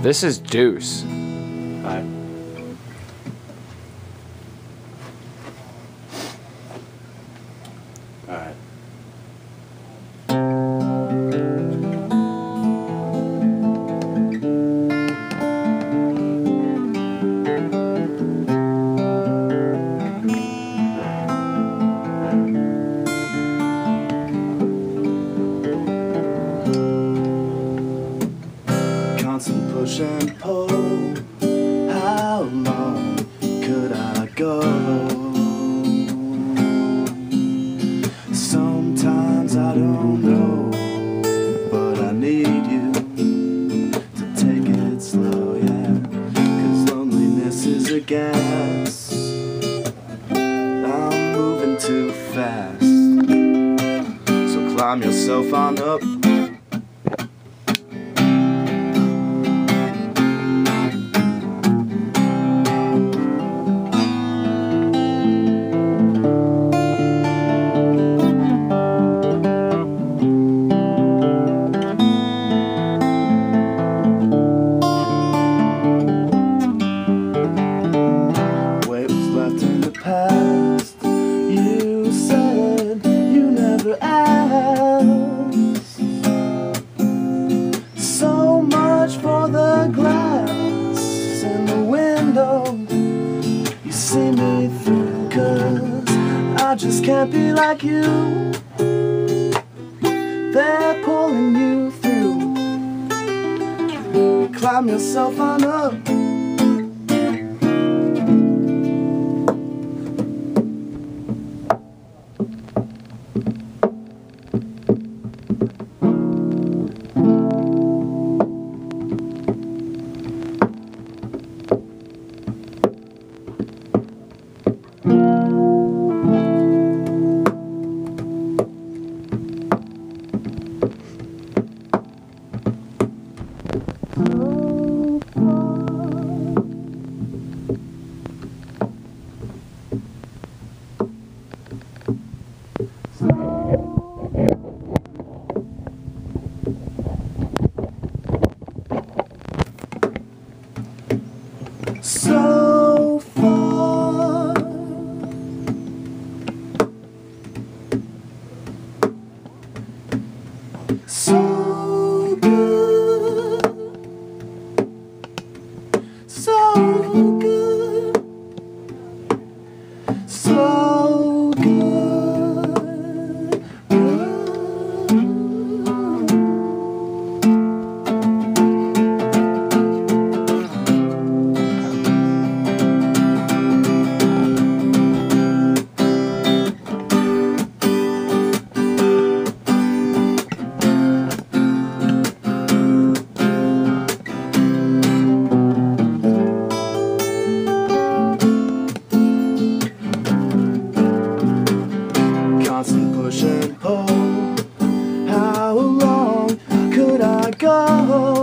This is Duece. Alright. Alright. Constant push and pull. How long could I go? Sometimes I don't know, but I need you to take it slow, yeah. 'Cause loneliness is a gas. I'm moving too fast, so climb yourself on up. Past, you said you never asked. So much for the glass in the window. You see me through, 'cause I just can't be like you. They're pulling you through. Climb yourself on up. So far, so good, so good, so good, constant push and pull. How long could I go?